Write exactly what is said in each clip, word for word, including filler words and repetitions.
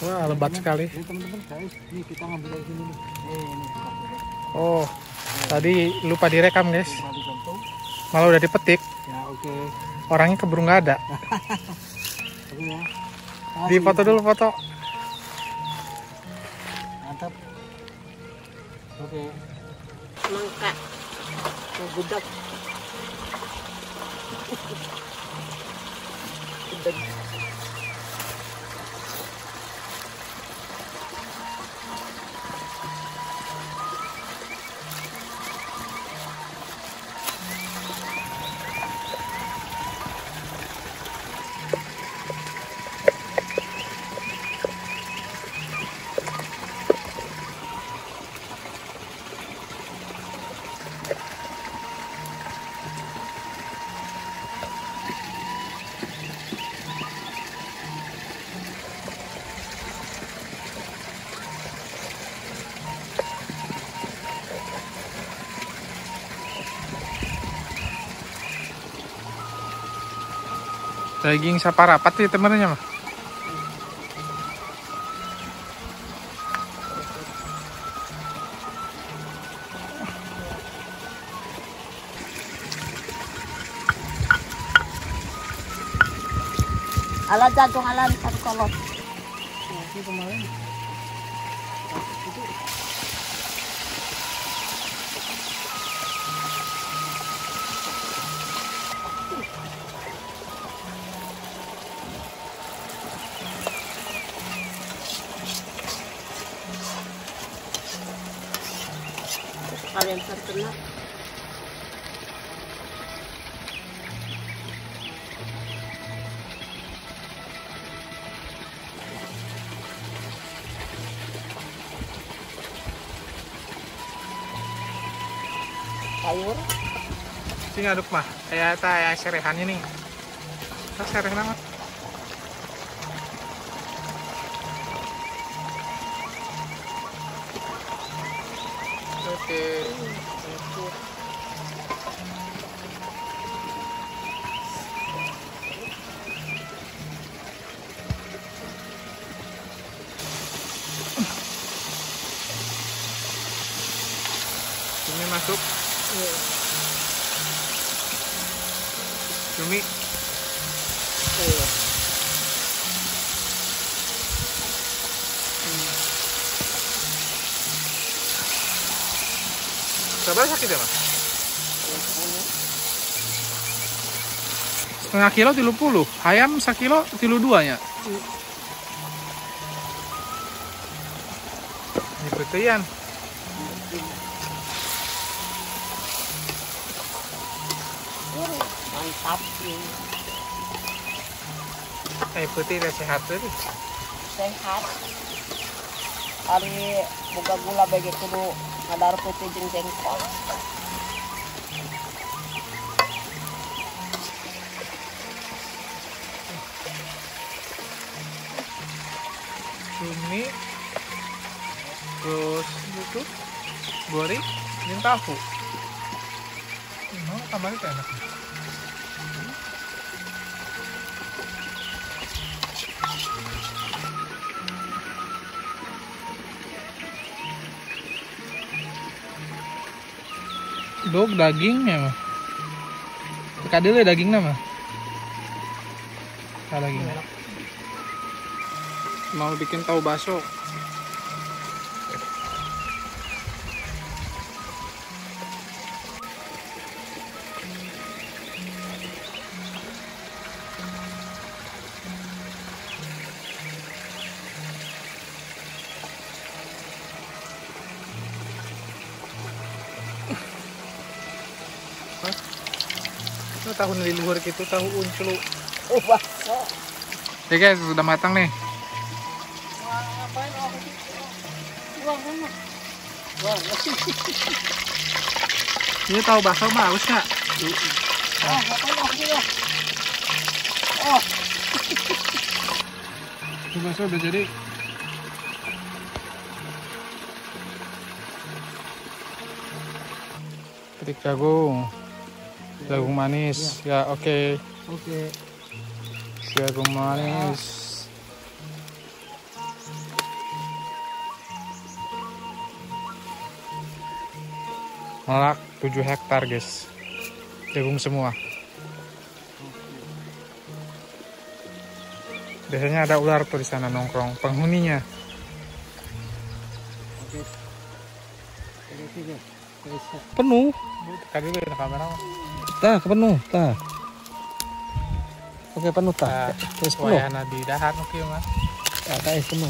Wah, lebat sekali. Ini teman-teman guys, ini kita ngambil dari sini nih. Eh, ini. Oh, tadi lupa direkam guys. Lupa dicontoh. Malah udah dipetik. Ya oke. Okay. Orangnya keburu nggak ada. Oke ya. Di foto dulu foto. Mantap. Oke. Mangka. Gudak. Gudak. Daging sapa rapat sih temennya mah. Ala jagong alan satu kolot. Ini kemarin. Kalian terkena. Sayur. Sini aduk mah. Kayak kayak serehan ini. Kita serehan mah. Oke. Ini masuk. Cumi. Iya. Berapa sakit ya mas? Setengah kilo tilu puluh, ayam sekilo tilu duanya. Ini petian. Mantap ini. Eh putih udah sehat tuh. Sehat. Hari buka gula bagi kudu kadar putih jeung jengkol. Cumi, terus itu gori, dan tahu. Mau tambahin ke enak. Dog dagingnya mah. Kadile dagingnya mah. Nah, dagingnya. Mau bikin tahu bakso. Itu tahu leluhur gitu, tahu uncul. Oh, bakso. Ya guys, sudah matang nih. Wah, ngapain oh itu? Wah, mana? Wah, Ini tahu bakso mah haus nggak? ah, ngapain oh itu? Oh, Itu bakso udah jadi. Petik jagung. Jagung manis. Ya, oke. Okay. Oke. Jagung manis. Melak tujuh hektar guys. Jagung semua. Biasanya ada ular tuh di sana nongkrong, penghuninya. Oke. Oke, oke. Bisa. Penuh. Tadi dulu ya kamera. Tah, penuh, tah. Oke, penuh tah. Nah, Terus penuh. wayana di dahan oke mah. Ya, tah penuh.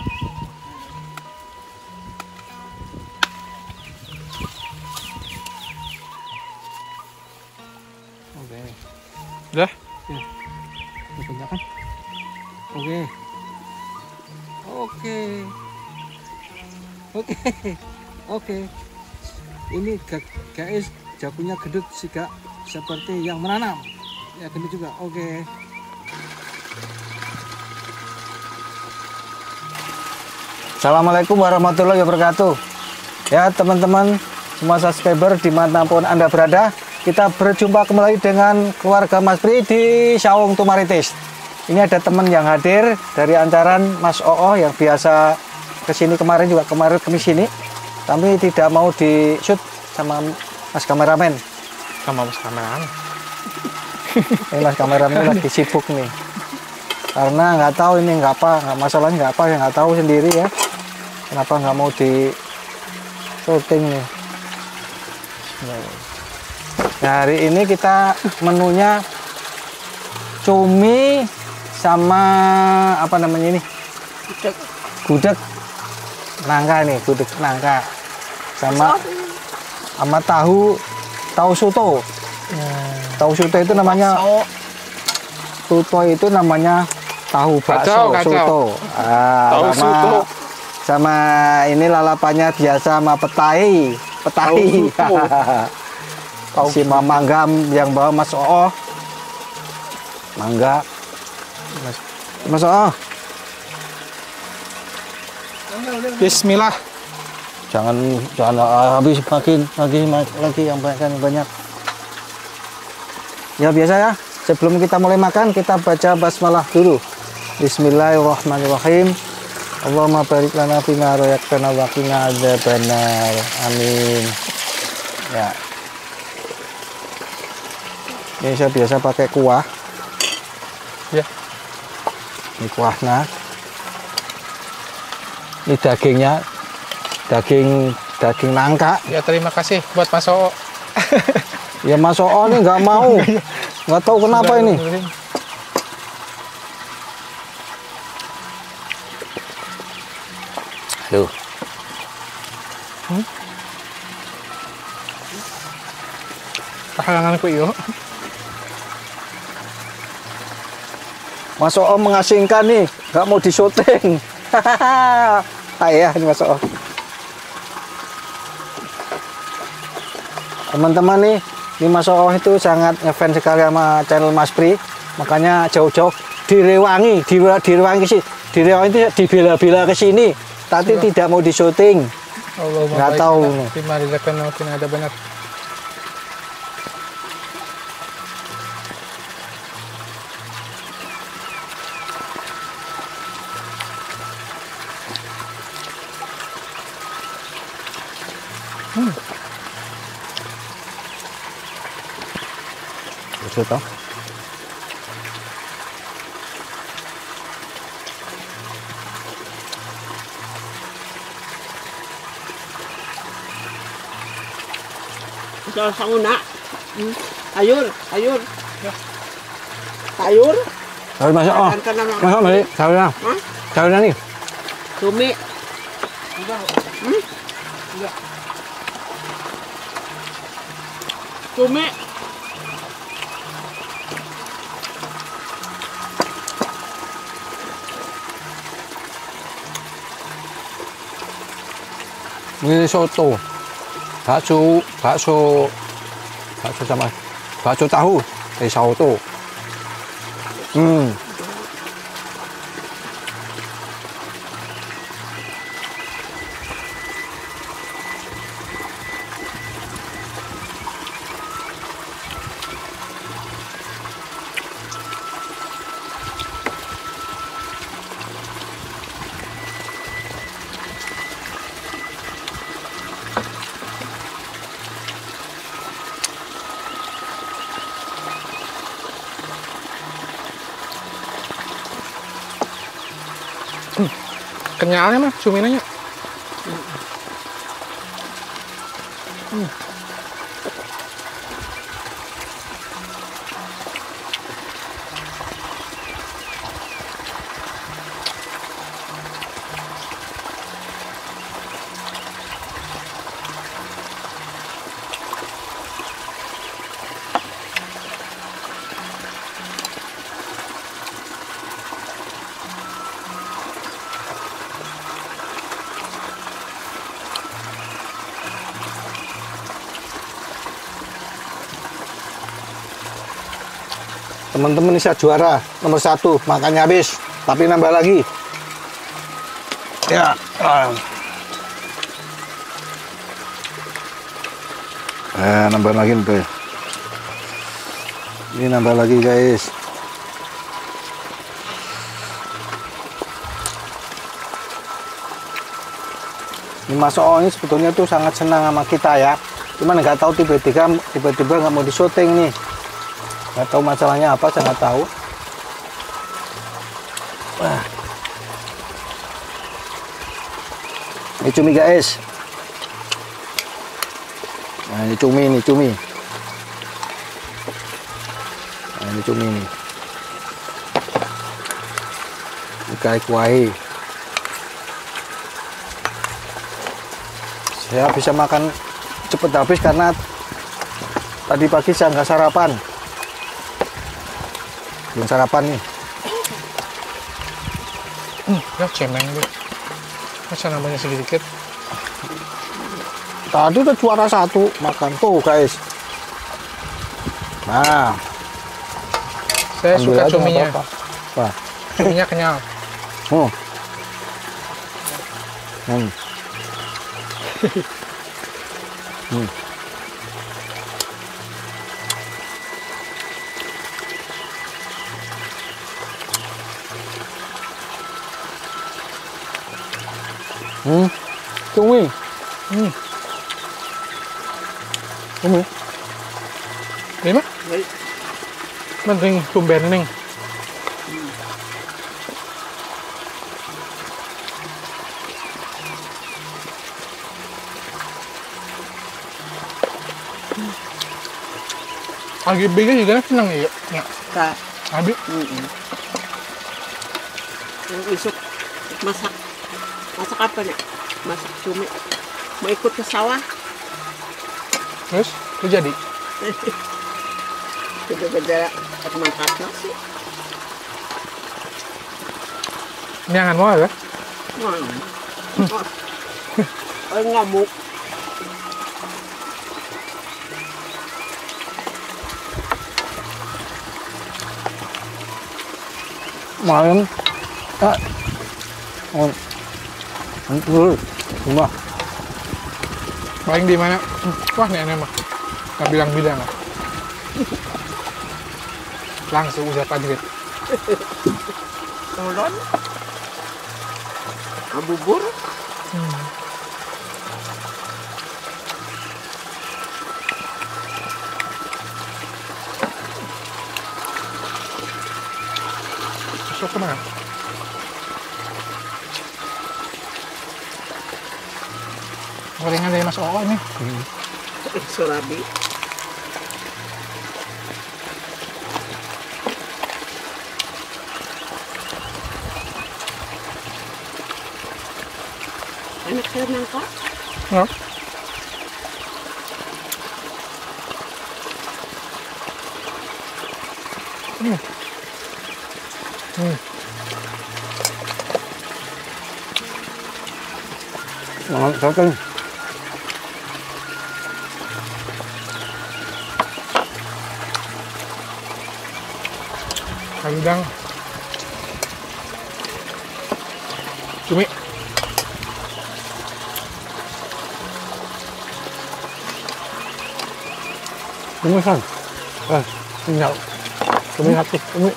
Oke. Udah? Ya. Udah kan? Oke. Oke. Oke. Oke. Ini ga- guys, jagungnya gendut sih Kak, seperti yang menanam. Ya gendut juga. Oke. Assalamualaikum warahmatullahi wabarakatuh. Ya teman-teman, semua subscriber dimanapun Anda berada, kita berjumpa kembali dengan keluarga Mas Pri di Saung Tumaritis. Ini ada teman yang hadir dari Ancaran, Mas Oo yang biasa kesini kemarin juga kemarin ke sini, tapi tidak mau di shoot sama Mas kameramen. Sama Mas kameramen. Ini Mas kameramen lagi sibuk nih, karena nggak tahu ini nggak apa, nggak masalahnya nggak apa, ya nggak tahu sendiri ya. Kenapa nggak mau di syuting nih? Nah, hari ini kita menunya cumi sama apa namanya ini? Gudeg. Gudeg nangka nih, gudeg nangka sama sama tahu tahu soto. Tahu soto itu namanya soto itu namanya tahu bakso Kacau, kacau. soto. Ah, Tahu sama soto. sama ini lalapannya biasa sama petai, petai. Tahu Si Mama Gam yang bawa Mas Oo. Mangga. Mas, Mas Oo. Bismillah. Jangan jangan ah, habis makin lagi lagi yang banyak yang banyak. Ya biasa ya. Sebelum kita mulai makan, kita baca basmalah dulu. Bismillahirrahmanirrahim. Allahumma barik lana fima razaqtana wa qina adzabannar. Amin. Ya. Ini saya biasa pakai kuah. Ya. Ini kuahnya. Ini dagingnya. Daging daging nangka. Ya terima kasih buat Mas Oo. Ya Mas Oo ini nggak mau. Nggak tahu kenapa ini. Aduh. Hmm? Kahalangan ko iyo. Mas Oo mengasingkan nih, nggak mau disyuting. Ayah ini Mas Oo. Teman-teman nih, ini Mas Oo itu sangat ngefans sekali sama channel Mas Pri, makanya jauh-jauh direwangi, direwangi sih, direwangi itu dibela-bela ke sini, tapi Sudah. tidak mau disyuting. Allahumma Nggak barik tahu. lana fima razaqtana wa qina adzabannar. Hmm. Betul toh? Sa sauna. Hmm. Ayur, ayur. Sayur. Tapi Mas Oo, Makan ka na Mas Oo balik, sayurnya, Hah? sayurnya nih. Cumi. Hmm? Cumi. Ini soto, bakso, bakso, bakso sama bakso tahu, ini soto. Hmm. Kenyalnya mah cuminanya. Hmm. Teman-teman Nisa juara nomor satu, makannya habis, tapi nambah lagi. Ya. Eh, nambah lagi nih. Ini nambah lagi guys. Ini Mas O ini sebetulnya tuh sangat senang sama kita ya. Cuman nggak tahu tiba-tiba tiba-tiba nggak mau di syuting nih. Nggak tahu masalahnya apa, saya nggak tahu. Wah. Ini cumi guys. Nah ini cumi nih, cumi. Nah ini cumi nih. Ini kayak kuahi. Saya bisa makan cepet habis karena tadi pagi saya nggak sarapan. Belum sarapan nih. Hmm, ya cemeng gue. Masa namanya sedikit. Tadi udah juara satu makan tuh guys. Nah, Saya ambil suka aja, nggak cuminya. apa-apa. Wah, Cuminya kenyal. hmm. Hmm. Hmm. Hmm. Cumi. Hmm. Cumi. Ini mah? Mending tumben ning. Lagi bikin juga seneng ya. Ya. Kak. Abi. Mm-mm. Yang isuk masak. Masak apa nih? Masak cumi. Mau ikut ke sawah? Terus itu jadi. Beda-beda manfaat nasi. Ini angan mau ya? Wah. Oh, ngamuk. Malam. Ah. Oh. Betul. Cuma. Paling di mana? Wah, nenek mah. Nggak bilang-bilang. Langsung usah pajit. Tolon. Abubur. Hmm. Masuk kemana? Gorengan dari Mas Oo ini. Surabi. Enak saya nangka. Ya. Hmm. Hmm. Nah, satu. Kandang. Cumi. Cumi kan. Eh, tinggal. Cumi hati, cumi.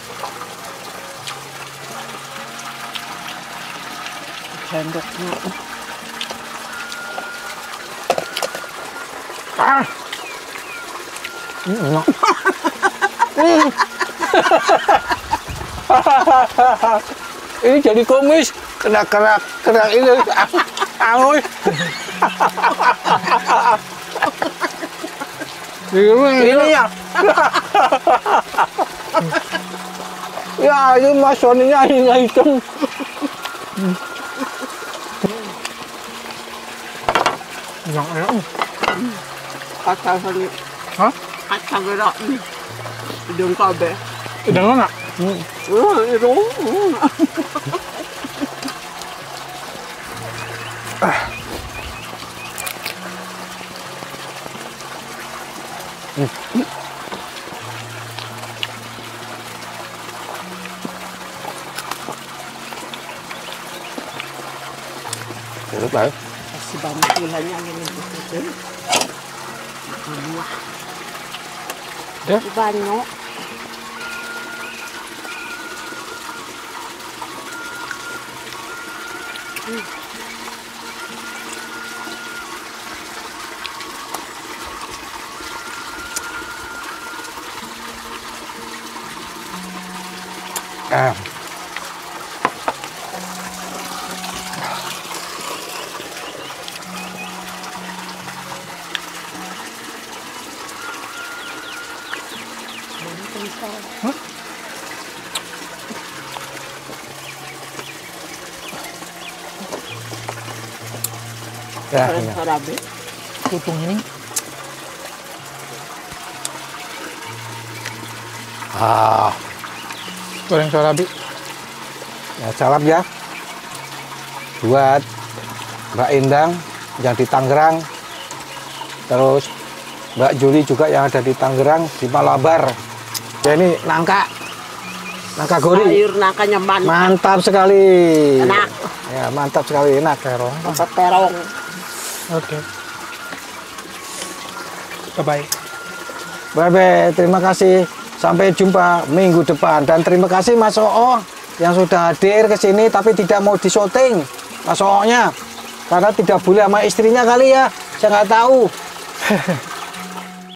Sendoknya. Ah. Ini enak. Hmm. Ini jadi komis kena kena kena ini angui. Ini ya. Ya, ini Mas Soninya ini hitam. Yang enak. Kacang sani. Hah? Kacang enak. Hidung kabe. Udah enak. Wah, hidung. Terus baik. Si banyak gulanya yang itu. Buah. Dah. Banyak. Ah. Ya, ini. Sarabe. Tutung ini. Ah, Goreng sorabi. ya salam ya buat Mbak Endang yang di Tangerang, terus Mbak Juli juga yang ada di Tangerang, di Malabar. Ya ini nangka, nangka gori, Sayur nangkanya mantap. mantap sekali. Enak. Ya mantap sekali, enak. Terong. Apa terong. Oke. Bye-bye. Bye-bye, terima kasih. Sampai jumpa minggu depan. Dan terima kasih Mas Oo yang sudah hadir ke sini tapi tidak mau disyuting Mas Oo-nya. Karena tidak boleh sama istrinya kali ya. Saya nggak tahu.